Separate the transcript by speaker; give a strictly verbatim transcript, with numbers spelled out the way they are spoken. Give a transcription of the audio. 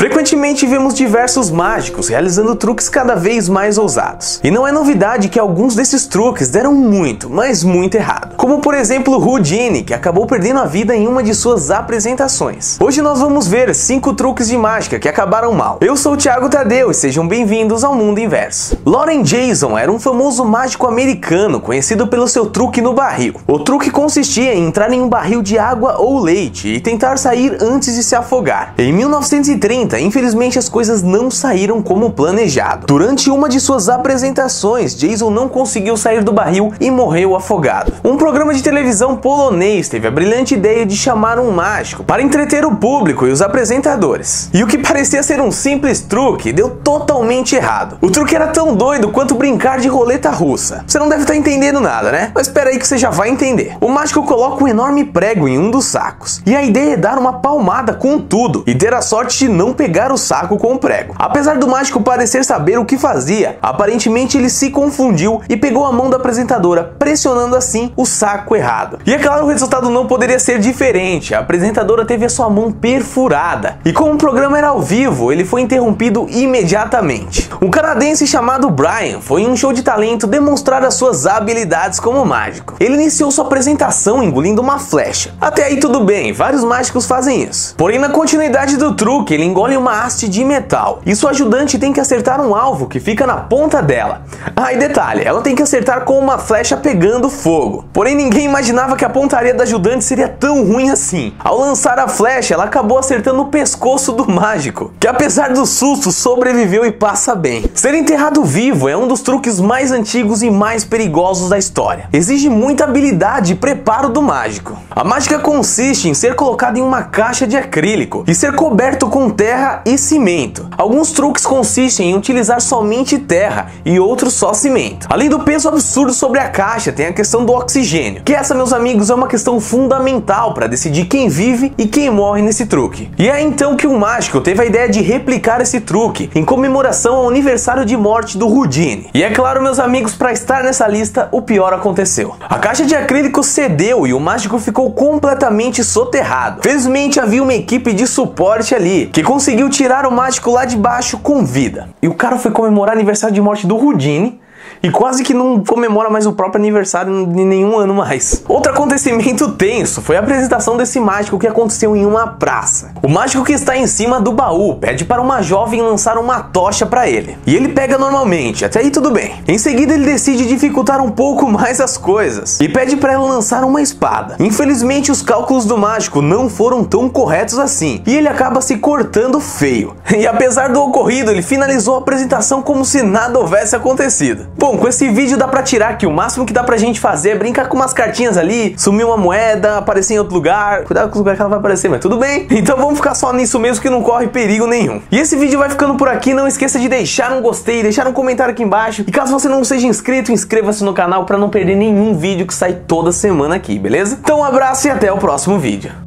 Speaker 1: Frequentemente vemos diversos mágicos realizando truques cada vez mais ousados. E não é novidade que alguns desses truques deram muito, mas muito errado. Como por exemplo Houdini, que acabou perdendo a vida em uma de suas apresentações. Hoje nós vamos ver cinco truques de mágica que acabaram mal. Eu sou o Thiago Tadeu e sejam bem-vindos ao Mundo Inverso. Lauren Jason era um famoso mágico americano conhecido pelo seu truque no barril. O truque consistia em entrar em um barril de água ou leite e tentar sair antes de se afogar. Em mil novecentos e trinta, infelizmente as coisas não saíram como planejado. Durante uma de suas apresentações, Jason não conseguiu sair do barril e morreu afogado. Um programa de televisão polonês teve a brilhante ideia de chamar um mágico para entreter o público e os apresentadores. E o que parecia ser um simples truque deu totalmente errado. O truque era tão doido quanto brincar de roleta russa. Você não deve estar entendendo nada, né? Mas espera aí que você já vai entender. O mágico coloca um enorme prego em um dos sacos. E a ideia é dar uma palmada com tudo e ter a sorte de não pegar o saco com o prego. Apesar do mágico parecer saber o que fazia, aparentemente ele se confundiu e pegou a mão da apresentadora, pressionando assim o saco errado. E é claro, o resultado não poderia ser diferente. A apresentadora teve a sua mão perfurada. E como o programa era ao vivo, ele foi interrompido imediatamente. Um canadense chamado Brian foi em um show de talento demonstrar as suas habilidades como mágico. Ele iniciou sua apresentação engolindo uma flecha. Até aí tudo bem, vários mágicos fazem isso. Porém, na continuidade do truque, ele engole uma haste de metal e sua ajudante tem que acertar um alvo que fica na ponta dela. Ah, e detalhe, ela tem que acertar com uma flecha pegando fogo. Porém, ninguém imaginava que a pontaria da ajudante seria tão ruim assim. Ao lançar a flecha, ela acabou acertando o pescoço do mágico, que apesar do susto, sobreviveu e passa bem. Ser enterrado vivo é um dos truques mais antigos e mais perigosos da história. Exige muita habilidade e preparo do mágico. A mágica consiste em ser colocado em uma caixa de acrílico e ser coberto com terra e cimento. Alguns truques consistem em utilizar somente terra e outros só cimento. Além do peso absurdo sobre a caixa, tem a questão do oxigênio, que essa, meus amigos, é uma questão fundamental para decidir quem vive e quem morre nesse truque. E é então que o mágico teve a ideia de replicar esse truque em comemoração ao aniversário de morte do Houdini. E é claro, meus amigos, para estar nessa lista, o pior aconteceu. A caixa de acrílico cedeu e o mágico ficou completamente soterrado. Felizmente havia uma equipe de suporte ali, que conseguiu tirar o mágico lá de baixo com vida. E o cara foi comemorar o aniversário de morte do Houdini e quase que não comemora mais o próprio aniversário de nenhum ano mais. Outro acontecimento tenso foi a apresentação desse mágico que aconteceu em uma praça. O mágico que está em cima do baú pede para uma jovem lançar uma tocha para ele. E ele pega normalmente, até aí tudo bem. Em seguida ele decide dificultar um pouco mais as coisas e pede para ela lançar uma espada. Infelizmente os cálculos do mágico não foram tão corretos assim e ele acaba se cortando feio. E apesar do ocorrido, ele finalizou a apresentação como se nada houvesse acontecido. Bom, com esse vídeo dá pra tirar que o máximo que dá pra gente fazer é brincar com umas cartinhas ali, sumir uma moeda, aparecer em outro lugar. Cuidado com o lugar que ela vai aparecer, mas tudo bem. Então vamos ficar só nisso mesmo que não corre perigo nenhum. E esse vídeo vai ficando por aqui. Não esqueça de deixar um gostei, deixar um comentário aqui embaixo. E caso você não seja inscrito, inscreva-se no canal pra não perder nenhum vídeo que sai toda semana aqui, beleza? Então um abraço e até o próximo vídeo.